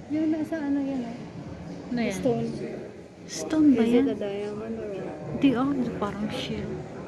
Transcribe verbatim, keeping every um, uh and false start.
Yung nasa ano yan eh. Ano yan? Stone. Stone ba Is it yan? a diamond or what? Hindi, oh. Parang shell.